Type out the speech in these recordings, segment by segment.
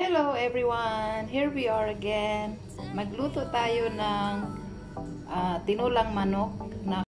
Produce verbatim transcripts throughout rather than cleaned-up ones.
Hello everyone! Here we are again. Magluto tayo ng ah, tinulang manok na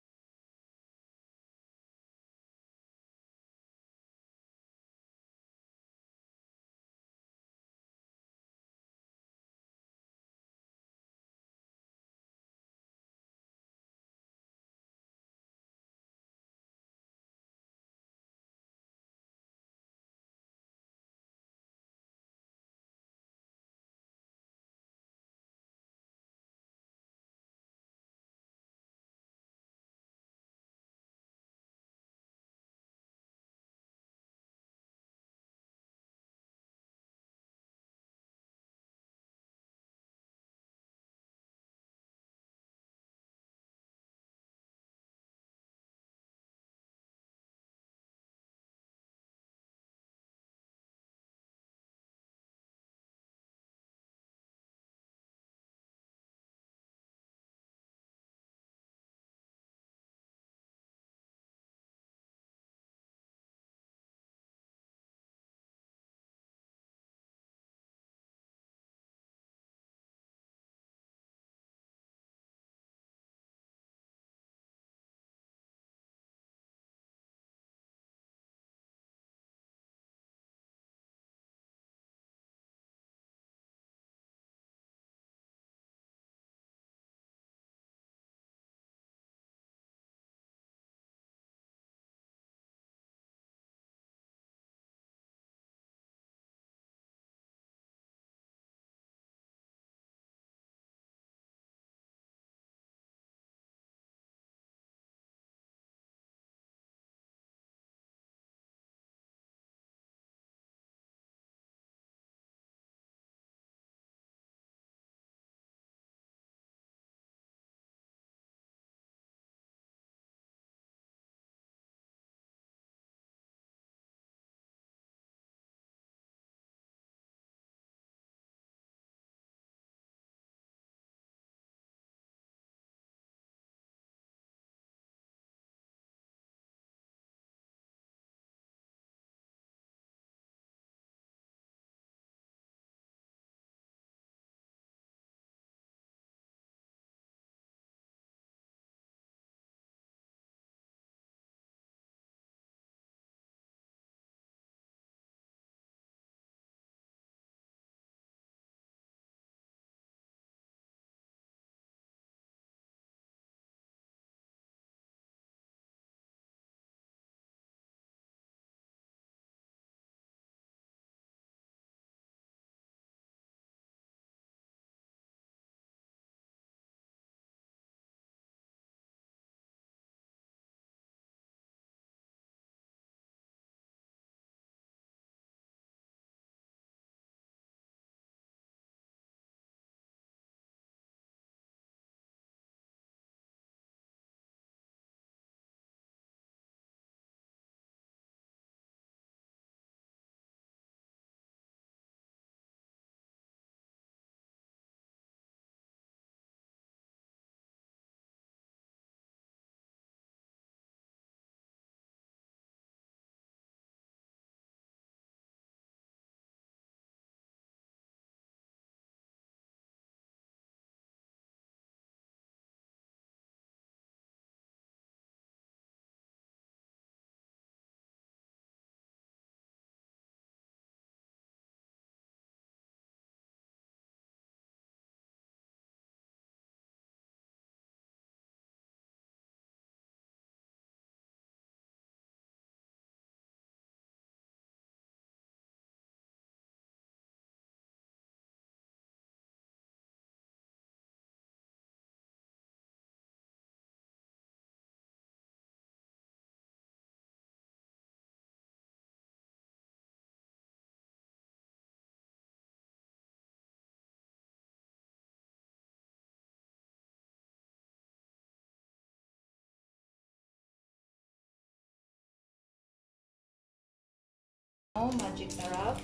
oh, magic sarap.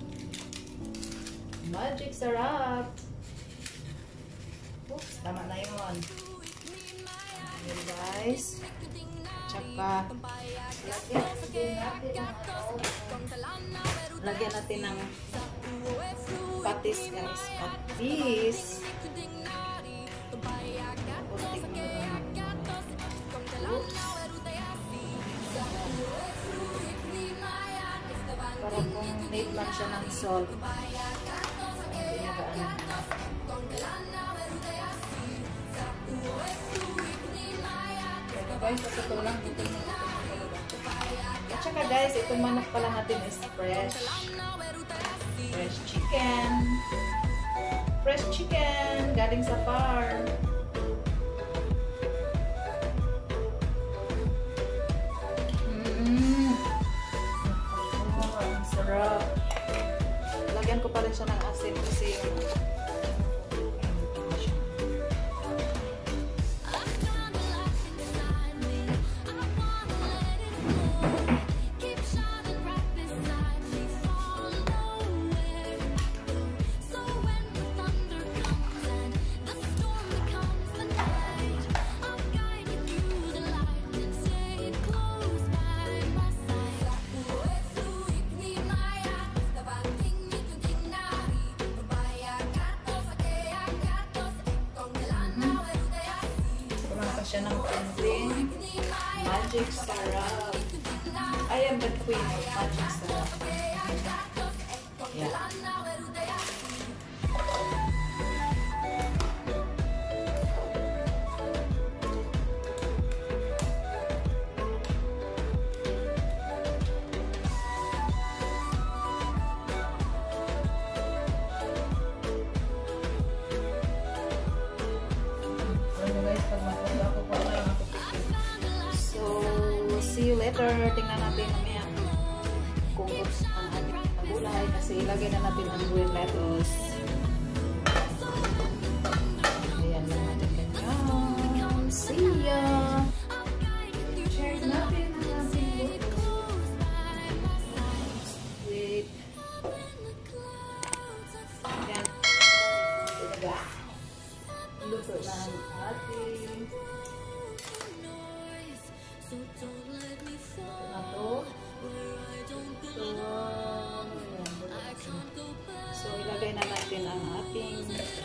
Magic sarap. Oops, tama na yun. Ayan guys. tsaka lagyan din natin ng ano, lagyan natin ng patis guys, patis. Oops. Para kung need lang siya ng salt. Guys, ito lang dito. At saka guys, itong manok pala natin is fresh. Fresh chicken. Fresh chicken galing sa farm. Mmm. Oh, ang sarap. Lagyan ko pa rin siya ng asin kasi siya ng konting magic syrup. I am the queen of magic syrup. Yeah. See you later. Tingnan natin mamaya kung ang ating gulay kasi ilagay na natin ang green lettuce. Ayan lang natin ganyan. See ya! Check natin ang ating lettuce. Wait. Ayan. Luto na ang ating So, ilagay na natin ang ating